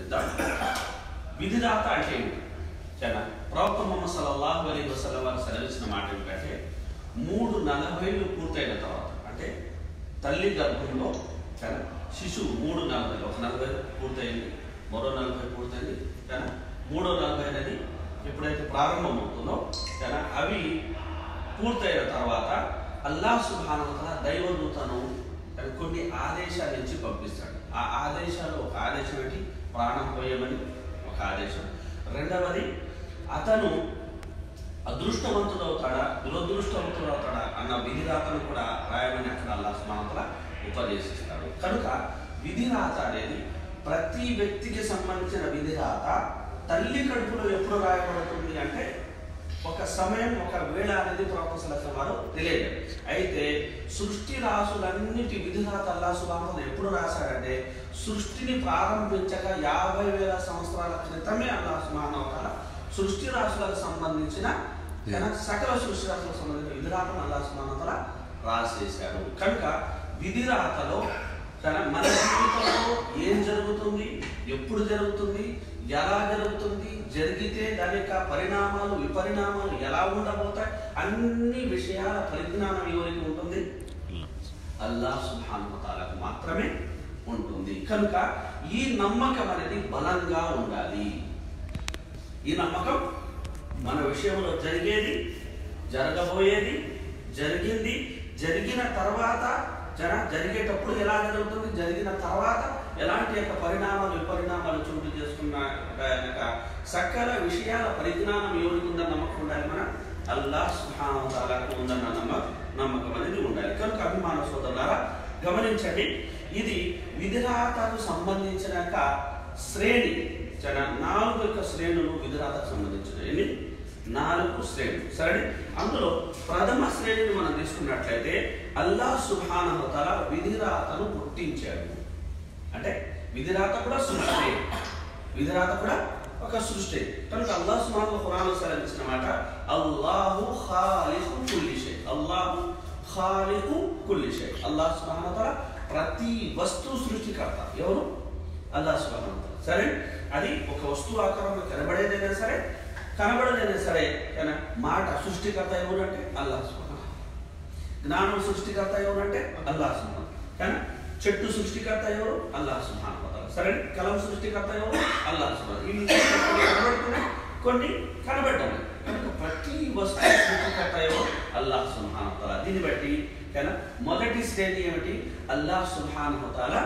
పరిశీలిద్దాం. విధిరాత అంటే ఏమిటి? చాలా ప్రవక్త ముహమ్మద్ సల్లల్లాహు అలైహి వసల్లం వారు సెలవిచ్చిన మాట ఏమిటంటే 340 పూర్తయిన తర్వాత, అంటే తల్లి గర్భంలో కానీ శిశువు 340, ఒక 40 పూర్తయింది, మరో 40 పూర్తయింది కానీ మూడో 40 అనేది ఎప్పుడైతే ప్రారంభమవుతుందో కానీ అవి పూర్తయిన తర్వాత అల్లాహ్ సుబ్హానహు వ తఆలా దైవదూతను కొన్ని ఆదేశాలు ఇచ్చి పంపిస్తాడు. ఆ ఆదేశాలు, ఒక ఆదేశం ఏంటి? ప్రాణం పోయమని ఒక ఆదేశం. రెండవది, అతను అదృష్టవంతుడవుతాడా దురదృష్టవంతుడవుతాడా అన్న విధిరాతను కూడా రాయమని అక్కడ అల్లాహ్ సుబ్హానహు వ తఆలా ఉపదేశిస్తాడు. కనుక విధిరాత అనేది ప్రతి వ్యక్తికి సంబంధించిన విధిరాత తల్లి కడుపులో ఎప్పుడు రాయబడుతుంది అంటే ఒక సమయం, ఒక వేళ అనేది ప్రవక్త సల్లల్లాహు అలైహి వారు తెలియదు. అయితే సృష్టి రాసులన్నిటి విధిరాత అల్లాహ్ సుబ్హానహు వ తఆలా ఎప్పుడు రాశాడంటే సృష్టిని ప్రారంభించక 50,000 సంవత్సరాల క్రితమే అల్లాహ్ సుబ్హానహు వ తఆలా సృష్టి రాసులకు సంబంధించిన సకల సృష్టి రాసులకు సంబంధించిన విధిరాతను అల్లాహ్ సుబ్హానహు వ తఆలా రాసేశాడు. కనుక విధిరాతలో మన జీవితంలో ఏం జరుగుతుంది, ఎప్పుడు జరుగుతుంది, ఎలా జరుగుతుంది, జరిగితే దాని యొక్క పరిణామాలు విపరిణామాలు ఎలా ఉండబోతాయి, అన్ని విషయాల పరిజ్ఞానం ఎవరికి ఉంటుంది? అల్లాహ్ సుబ్హానహు వ తఆలాకు మాత్రమే ఉంటుంది. కనుక ఈ నమ్మకం అనేది బలంగా ఉండాలి. ఈ నమ్మకం మన విషయంలో జరిగేది, జరగబోయేది, జరిగింది, జరిగిన తర్వాత జరిగేటప్పుడు ఎలా జరుగుతుంది, జరిగిన తర్వాత ఎలాంటి యొక్క పరిణామాలు విపరిణామాలు చోటు చేసుకున్న సకల విషయాల పరిజ్ఞానం ఎవరికి ఉందన్న నమ్మకం ఉండాలి. మన అల్లాహ్ సుబ్హానహు వ తఆలాకు ఉందన్న నమ్మకం అనేది ఉండాలి. కనుక అభిమాన సోదరులారా గమనించండి, ఇది విధిరాతకు సంబంధించిన శ్రేణి. 4 యొక్క శ్రేణులు విధిరాతకు సంబంధించినవి. 4 శ్రేణులు. సరే, అందులో ప్రథమ శ్రేణిని మనం తీసుకున్నట్లయితే అల్లాహ్ సుబ్హానహు వ తఆలా విధిరాతను పుట్టించాడు. అంటే విధిరాత కూడా సృష్టి, విధిరాత కూడా ఒక సృష్టి. కనుక అల్లాహ్ సుబ్హానహు వ తఆలా ఖురాన్లో సెలవిచ్చిన మాట అల్లాహు ఖాలిఖు కుల్లి షై, అల్లాహు ఖాలిఖు కుల్లి షై. అల్లాహ్ సుబ్హానహు వ తఆలా ప్రతి వస్తువు సృష్టికర్త. ఎవరు? అల్లాహ్ సుబ్హానహు వ తఆలా. సరే, అది ఒక వస్తువు ఆకారంలో కనబడేదైనా సరే, కనబడదైనా సరే, కానీ మాట సృష్టికర్త ఎవరు అంటే అల్లాహ్ సుబ్హానహు. జ్ఞానం సృష్టికర్త ఎవరు అంటే అల్లాహ్ సుబ్హానహు. కానీ చెట్టు సృష్టికర్త ఎవరు? అల్లాహ్ సుబ్హానహు వ తఆలా. సరే, కలం సృష్టికర్త ఎవరు? అల్లాహ్ సుబ్హానహు. ఇవి కనబడుతున్నాయి, కొన్ని కనబడ్డాయి. కనుక ప్రతి వస్తువు సృష్టికర్త ఎవరు? అల్లాహ్ సుబ్హానహు వ తఆలా. దీన్ని బట్టి కానీ మొదటి శ్రేణి ఏమిటి? అల్లాహ్ సుబ్హానహు వ తఆలా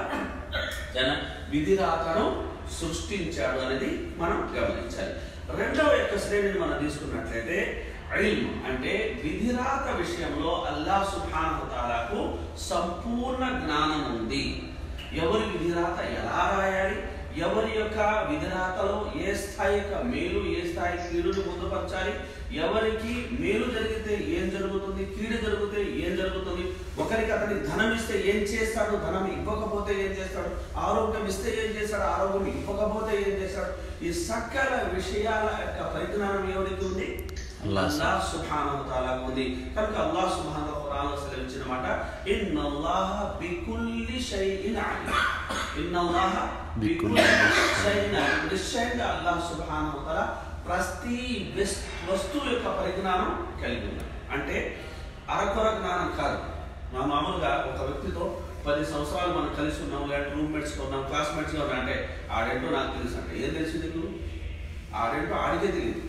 విధిరాతను సృష్టించాడు అనేది మనం గమనించాలి. రెండవ యొక్క శ్రేణిని మనం తీసుకున్నట్లయితే ఇల్మ్, అంటే విధిరాత విషయంలో అల్లాహ్ సుబ్హానహు వ తఆలాకు సంపూర్ణ జ్ఞానం ఉంది. ఎవరి విధిరాత ఎలా రాయాలి, ఎవరి యొక్క విధిరాతలో ఏ స్థాయి యొక్క మేలు, ఏ స్థాయి కీడును పొందుపరచాలి, ఎవరికి మేలు జరిగితే ఏం జరుగుతుంది, కీడు జరిగితే ఏం జరుగుతుంది, ఒకరికి అతనికి ధనం ఇస్తే ఏం చేస్తాడు, ధనం ఇవ్వకపోతే ఏం చేస్తాడు, ఆరోగ్యం ఇస్తే ఏం చేస్తాడు, ఆరోగ్యం ఇవ్వకపోతే ఏం చేస్తాడు, ఈ సకల విషయాల యొక్క పరిజ్ఞానం ఎవరికి ఉంది? అల్లాహ్ సుబ్హానహు వ తఆలాకు ఉంది. కనుక అల్లాహ్ సుబ్హానహు వ తఆలా ఖురాన్లో సెలవిచ్చిన మాట ఇన్నల్లాహ బికుల్లి షైఇన్ అలీమ్. ఇన్నల్లాహ బికుల్లి షైఇన్ అలీమ్. నిశ్చయంగా అల్లాహ్ సుబ్హానహు వ తఆలా ప్రతి వస్తువు యొక్క పరిజ్ఞానం కలిగి ఉన్నాడు. అంటే అరకొర జ్ఞానం కాదు. మామూలుగా ఒక వ్యక్తితో 10 సంవత్సరాలు మనం కలిసి ఉన్నాం, లేదంటే రూమ్మేట్స్గా ఉన్నాం, క్లాస్మేట్స్గా ఉన్నాం అంటే ఆడేంటో నాకు తెలుసు అంటే ఏం తెలిసింది నీకు? ఆడేంటో ఆడికే తెలియదు,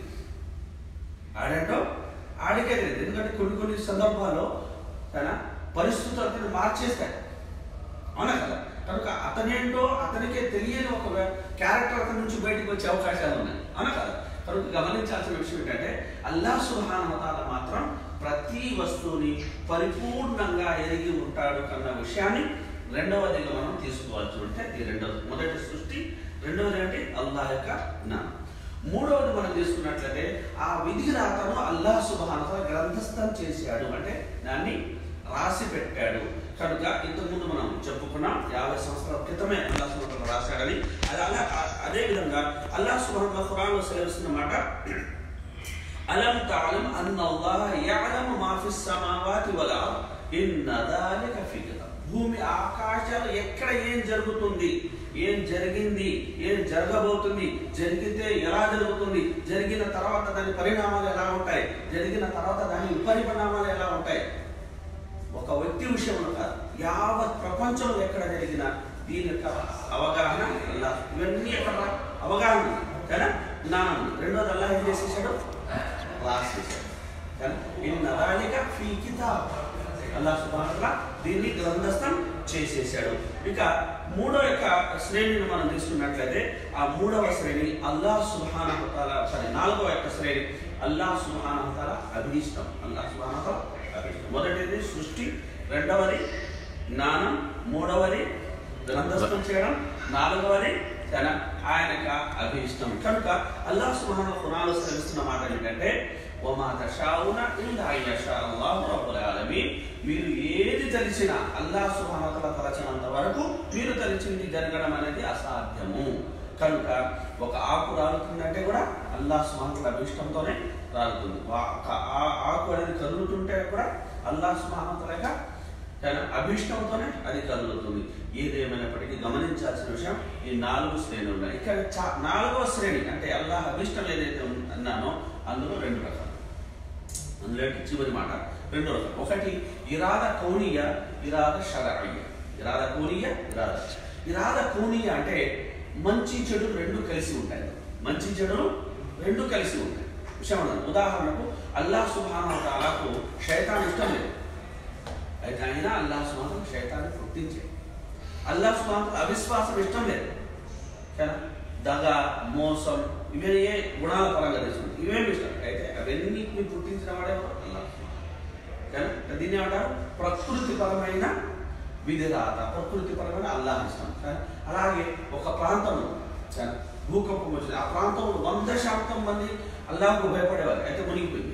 ఆడేంటో ఆడికే తెలియదు. ఎందుకంటే కొన్ని సందర్భాల్లో కానీ పరిస్థితులు అతను మార్చేస్తాయి, అవునా కదా? కనుక అతనేంటో అతనికే తెలియని ఒక క్యారెక్టర్ అతని నుంచి బయటకు వచ్చే అవకాశాలు ఉన్నాయి, అవునా కదా? కనుక గమనించాల్సిన విషయం ఏంటంటే అల్లాహ్ సుబ్హానహు వ తఆలా మాత్రం ప్రతి వస్తువుని పరిపూర్ణంగా ఎరిగి ఉంటాడు కన్న విషయాన్ని రెండవదిగా మనం తీసుకోవాల్సి ఉంటే ఇది రెండవది. మొదటి సృష్టి, రెండవది అంటే అల్లాహ్ యొక్క జ్ఞానం. మూడవది మనం తీసుకున్నట్లయితే ఆ విధిరాతను అల్లాహ్ సుబ్హానహు వ తఆలా గ్రంథస్థం చేశాడు, అంటే దాన్ని రాసి పెట్టాడు. కనుక ఇంతకుముందు మనం చెప్పుకున్నాం 50 సంవత్సరాల క్రితమే అల్లాహ్ సుబ్హానహు వ తఆలా రాశాడని. అదే విధంగా అల్లాహ్ సుబ్హానహు వ తఆలా ఖురాన్లో సెలవిస్తున్న మాట అలం తఅలం అన్నల్లాహ యఅలము మా ఫిస్ సమావాతి వల్ అర్ద్ ఇన్న దాలిక ఫీ కితాబ్. భూమి ఆకాశాలు ఎక్కడ ఏం జరుగుతుంది, ఏం జరిగింది, ఏం జరగబోతుంది, జరిగితే ఎలా జరుగుతుంది, జరిగిన తర్వాత దాని పరిణామాలు ఎలా ఉంటాయి, జరిగిన తర్వాత దాని విపరిణామాలు ఎలా ఉంటాయి, ఒక వ్యక్తి విషయంలో కాదు, యావత్ ప్రపంచంలో ఎక్కడ జరిగిన దీని యొక్క అవగాహన ఇవన్నీ ఎక్కడ అవగాహన కదా, జ్ఞానం. రెండోది అల్లాహ్ ఏం చేసేసాడు, రాసేసాడు కదా. ఇన్నదాలిక ఫీ కితాబ్, అల్లాహ్ సుబ్హానహు వ తఆలా దీన్ని గ్రంథస్థం చేసేసాడు. ఇక మూడో యొక్క శ్రేణిని మనం తీసుకున్నట్లయితే ఆ మూడవ శ్రేణి అల్లాహ్ సుబ్హానహు వ తఆలా, నాలుగవ యొక్క శ్రేణి అల్లాహ్ సుబ్హానహు వ తఆలా అభీష్టం. అల్లాహ్ సుబ్హానహు వ తఆలా అభీష్టం. మొదటిది సృష్టి, రెండవది జ్ఞానం, మూడవది గ్రంథస్థం చేయడం, నాలుగవది ఆయన అభీష్టం. కనుక అల్లాహ్ సుబ్హానహు వ తఆలా తెలుస్తున్న మాట ఏంటంటే వమా తషావున ఇల్లా యషా అల్లాహు రబ్బుల్ ఆలమీన్, మీరు ఏది తలిచినా అల్లాహ్ సుబ్హానహు వ తఆలా తలచినంత వరకు మీరు తలిచింది జరగడం అనేది అసాధ్యము. కనుక ఒక ఆకు రాలుతుందంటే కూడా అల్లాహ్ సుబ్హానహు వ తఆలా అభీష్టంతోనే రాలుతుంది. ఆకు అనేది కదులుతుంటే కూడా అల్లాహ్ సుబ్హానహు వ తఆలా అభీష్టంతోనే అది కదులుతుంది. ఏదేమైనప్పటికీ గమనించాల్సిన విషయం ఈ 4 శ్రేణులు ఉన్నాయి. ఇక్కడ 4వ శ్రేణి అంటే అల్లాహ్ అభీష్టం ఏదైతే అన్నానో అందులో 2 రకాలు. అందులో చివరి మాట 2 రకాలు. ఒకటి ఇరాద కౌనియ, ఇరాద షరఇయ్య. ఇరాద కౌనియ, ఇరాద కౌనియ అంటే మంచి చెడు 2 కలిసి ఉంటాయి. మంచి చెడులు 2 కలిసి ఉంటాయి. విషయం ఉదాహరణకు అల్లాహ్ సుబ్హానహు వ తఆలాకు శైతాన్ ఇష్టం లేదు, అయితే ఆయన అల్లాహ్ సుబ్హానహు వ తఆలా శైతాన్ని పుట్టించాడు. అల్లాహ్ సుబ్హానహు వ తఆలా అవిశ్వాసం ఇష్టం లేదు కదా, దగ, మోసం, ఇవే గుణాల పరంగా తీసుకుంటాం, ఇవేమి ఇష్టం. అయితే అవన్నిటిని పుట్టించిన వాడేమో అల్లాహ్ కదా. దీన్ని ఏమంటారు, ప్రకృతిపరమైన విధిరాత, ప్రకృతిపరమైన అల్లాహ్ ఇష్టం. అలాగే ఒక ప్రాంతంలో భూకంపం వచ్చింది, ఆ ప్రాంతంలో 100% మంది అల్లాహ్కు భయపడేవారు, అయితే మునిగిపోయింది.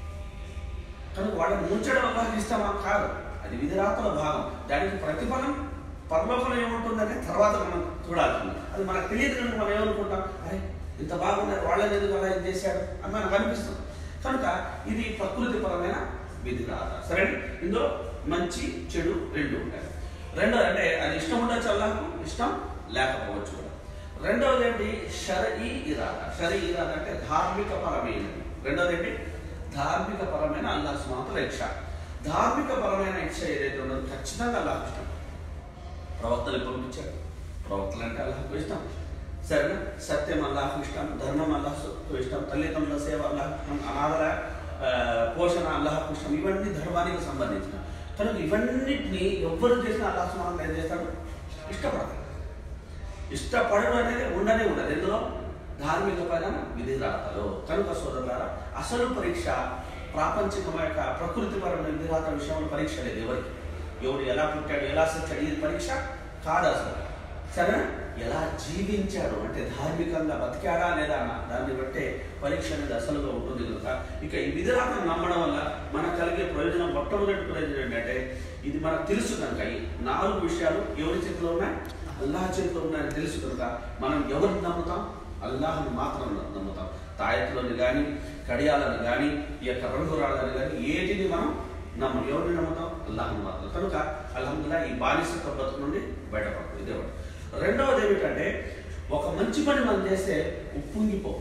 కనుక వాళ్ళని ముంచడం అల్లాహ్కి ఇష్టమా? కాదు, అది విధిరాతల భాగం. దానికి ప్రతిఫలం పరలోకంలో ఏముంటుందంటే తర్వాత మనం చూడాల్సింది. అది మనకు తెలియదు కనుక మనం ఏమనుకుంటాం, అరే ఇంత బాగున్నారు వాళ్ళని ఎందుకు అలా ఏం చేశాడు అని మనకు అనిపిస్తుంది. కనుక ఇది ప్రకృతిపరమైన విధిరాత. సరే, ఇందులో మంచి చెడు 2 ఉంటాయి. రెండోది అంటే అది ఇష్టం ఉండొచ్చు, అల్లాహ్కు ఇష్టం లేకపోవచ్చు కూడా. రెండవది ఏంటి, షరఈ ఇరాద. షరఈ ఇరాద అంటే ధార్మిక పరమైనది. రెండవది ఏంటి, ధార్మిక పరమైన అల్లాహ్ సుబ్హానహు వ తఆలా ఇచ్చ. ధార్మిక పరమైన ఇచ్చ ఏదైతే ఉన్నదో ఖచ్చితంగా అల్లాహ్కు ఇష్టం. ప్రవక్తలు పంపించాడు, ప్రవక్తలు అంటే అల్లాహ్కు ఇష్టం. సరేనా, సత్యం అల్లాహ్కు ఇష్టం, ధర్మం అల్లాహ్కు ఇష్టం, తల్లిదండ్రుల సేవ అల్లాహ్కు ఇష్టం, అనాథల పోషణ అల్లాహ్కు ఇష్టం. ఇవన్నీ ధర్మానికి సంబంధించిన. కనుక ఇవన్నిటిని ఎవ్వరు చేసినా అల్లాహ్ సుబ్హానహు వ తఆలా ఏం చేస్తాడు, ఇష్టపడతాడు. ఇష్టపడడం అనేది ఉండనే ఉండదు ఎందులో, ధార్మికమైన విధిరాతలో. కనుక సోదరులారా, అసలు పరీక్ష ప్రాపంచికమైన యొక్క ప్రకృతిపరమైన విధిరాత విషయంలో పరీక్ష లేదు ఎవరికి. ఎవడు ఎలా పుట్టాడు, ఎలా సచ్చాడు, ఇది పరీక్ష కాదు అసలు. సరేనా, ఎలా జీవించాడు అంటే ధార్మికంగా బతికాడా లేదా అన్న దాన్ని బట్టే పరీక్ష అనేది అసలుగా ఉంటుంది. కనుక ఇక ఈ విధిరాతను నమ్మడం వల్ల మనకు కలిగే ప్రయోజనం, మొట్టమొదటి ప్రయోజనం ఏంటంటే ఇది మనకు తెలుసు కనుక ఈ 4 విషయాలు ఎవరి చేతిలో ఉన్నాయి, అల్లాహ్ చేతిలో ఉన్నాయని తెలుసు కనుక మనం ఎవరిని నమ్ముతాం, అల్లాహ్ని మాత్రం నమ్ముతాం. తాయత్తులను కానీ, కడియాలను కానీ, ఈ యొక్క రంగురాళ్ళని కానీ ఏటిని మనం నమ్మం. ఎవరిని నమ్ముతాం, అల్లాహ్ని మాత్రం. కనుక అల్హమ్దులిల్లాహ్ ఈ బానిసత్వ బతుకు నుండి బయటపడతాం. ఇదే ఒకటి. రెండవది ఏమిటంటే ఒక మంచి పని మనం చేస్తే ఉప్పొంగిపో,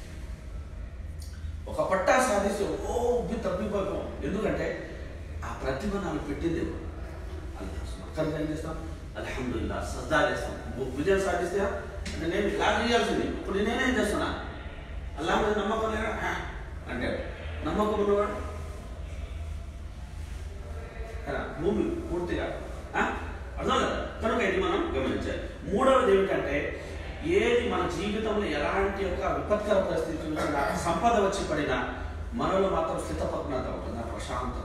ఒక పట్టా సాధిస్తే ఉబ్బి తప్పిపోతాం. ఎందుకంటే ఆ ప్రతిభ నాకు పెట్టింది అల్లాహ్. కనుక ఏం చేస్తాం, అల్హమ్దులిల్లాహ్ సజ్దా చేస్తాం. విజయం సాధిస్తే అంటే నేను ఇలా చేయాల్సింది, ఇప్పుడు నేనేం చేస్తున్నా, అల్లాహ్ మీద నమ్మకం లేదా అంటే నమ్మకం ఉన్నవాడు భూమి పూర్తిగా అర్థం కదా. కనుక ఇది మనం గమనించాలి. మూడవది ఏమిటంటే ఏది మన జీవితంలో ఎలాంటి యొక్క విపత్కర పరిస్థితి వచ్చినా, సంపద వచ్చి పడినా మనలో మాత్రం స్థితపజ్ఞత ఉంటుంది, ప్రశాంతత.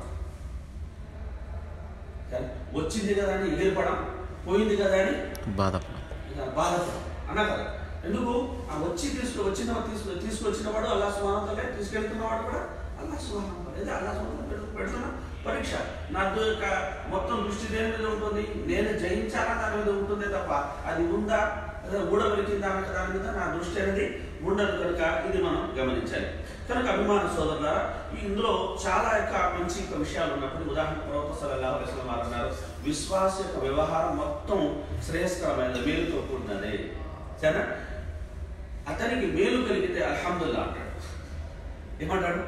వచ్చింది కదా అని ఎగిరిపడం, పోయింది కదా అని బాధపడం అన్నా కదా. ఎందుకు ఆ తీసుకొచ్చిన వాడు అల్లాహ్ సుబ్హానహు వ తఆలా, తీసుకెళ్తున్నవాడు కూడా అల్లాహ్ సుబ్హానహు వ తఆలా. అల్లాహ్ సుబ్హానహు వ తఆలా పెడుతున్న పరీక్ష. నాకు మొత్తం దృష్టి దేని మీద ఉంటుంది, నేను జయించాలా దాని మీద ఉంటుందే తప్ప అది ఉందా అదే ఊడబలికిన దాని మీద నా దృష్టి అనేది ఉండదు కనుక ఇది మనం గమనించాలి. కనుక అభిమాన సోదరులారా, ఇందులో చాలా మంచి విషయాలు ఉన్నప్పుడు ఉదాహరణ ప్రవక్త సల్లల్లాహు అలైహి వసల్లం అన్నారు, విశ్వాస యొక్క వ్యవహారం మొత్తం శ్రేయస్కరమైనది, మేలుతో కూడినది. సరేనా? అతనికి మేలు కలిగితే అల్హమ్దుల్లా అంటాడు. ఏమంటాడు?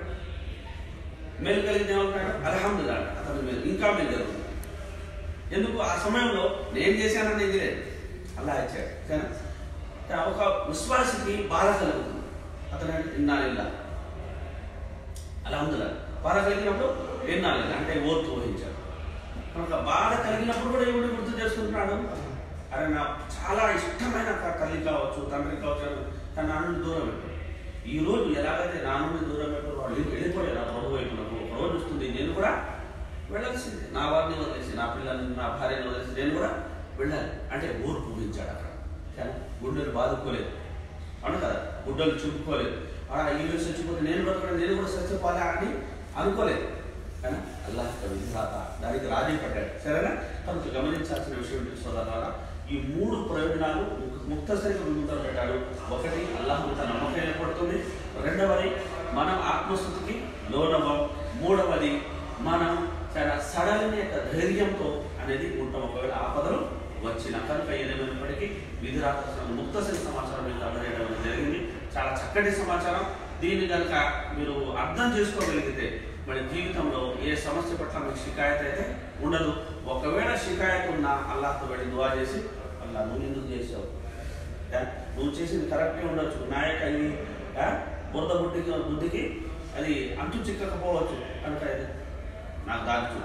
మేలు కలిగితే ఏమంటాడు? అల్హమ్దుల్లా అంటాడు. అతను మేలు ఇంకా మేలు జరుగుతుంది. ఎందుకు? ఆ సమయంలో నేను చేశానని ఇది లేదు, అల్లా ఇచ్చాడు. సరేనా? ఒక విశ్వాసికి బాధ కలుగుతుంది, అతను ఇన్నాళ్ళ అల్హమ్దుల్లా. బాధ కలిగినప్పుడు ఎన్నాళ్ళ అంటే ఓర్పు వహించాడు. కనుక బాధ కలిగినప్పుడు కూడా ఎవరు గుర్తు చేసుకుంటున్నాడు? అరే నా చాలా ఇష్టమైన తల్లి కావచ్చు, తండ్రి కావచ్చు, తన నాన్నని దూరం పెట్టాడు. ఈ రోజు ఎలాగైతే నాన్నని దూరం పెట్టారు, వాళ్ళు వెళ్ళిపోయారు నా ప్రభు వైపునకు. ఒక రోజు వస్తుంది, నేను కూడా వెళ్ళాల్సిందే. నా వారిని వదిలేసి, నా పిల్లల్ని, నా భార్యను వదిలేసి నేను కూడా వెళ్ళాలి అంటే ఓర్పు ఊహించాడు అక్కడ. కానీ గుండెలు బాదుకోలేదు, అవును కదా, గుడ్డలు చుట్టుకోలేదు. ఇల్లు చచ్చిపోతే నేను బ్రతకడం, నేను కూడా చచ్చిపోలే అని అనుకోలేదు. కానీ అల్లాహ్ విధిరాత దానికి రాజీ పడ్డాడు. సరేనా? కనుక గమనించాల్సిన విషయం సోదరులారా, ఈ 3 ప్రయోజనాలు ముక్తసరిగా ముందుకు పెట్టాడు. ఒకటి, అల్లాహ్ మీద నమ్మకం ఏర్పడుతుంది. రెండవది, మనం ఆత్మస్థుతికి లోనవ్వం. మూడవది, మనం చాలా సడలిన యొక్క ధైర్యంతో అనేది ఉంటాం ఒకవేళ ఆపదలు వచ్చిన. కనుక ఏదేమైనప్పటికీ విధిరాత ముక్తసరి సమాచారం మీకు అందజేయడం జరిగింది. చాలా చక్కటి సమాచారం. దీన్ని కనుక మీరు అర్థం చేసుకోగలిగితే మన జీవితంలో ఏ సమస్య పట్ల మీకు షికాయత్ అయితే ఉండదు. ఒకవేళ షికాయత్ ఉన్నా అల్లాహ్తో వెళ్ళి దువా చేసి, అల్లా నువ్వు ఎందుకు చేసావు, నువ్వు చేసింది కరెక్టే ఉండొచ్చు, నా యొక్క ఇది బురద బుద్ధికి అది అంటు చిక్కకపోవచ్చు, కనుక నాకు దాచు,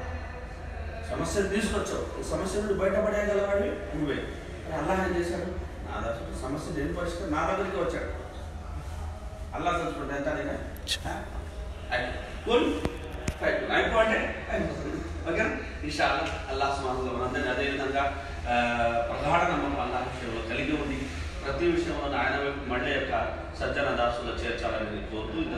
సమస్యను తీసుకొచ్చావు, ఈ సమస్య నుండి బయటపడేయగలవాడివి నువ్వే. అల్లాహ్ ఏం చేశాడు? నా దాచుకుంటే సమస్య నేను పరిష్కారం నా దగ్గరికి వచ్చాడు. అల్లాహ్ తెలుసుకుంటే ఎంత అయిపోతే ఓకేనా? ఇన్షాల్లా అల్లాహ్ సుబ్హానహు వ తఆలా మనందరినీ అదేవిధంగా ప్రగాఢ నమ్మకం అల్లాహ్ విషయంలో కలిగి ఉంది. ప్రతి విషయంలో ఆయన వైపు మళ్ళీ యొక్క సజ్జన దాసులు చేర్చాలని కోరుతూ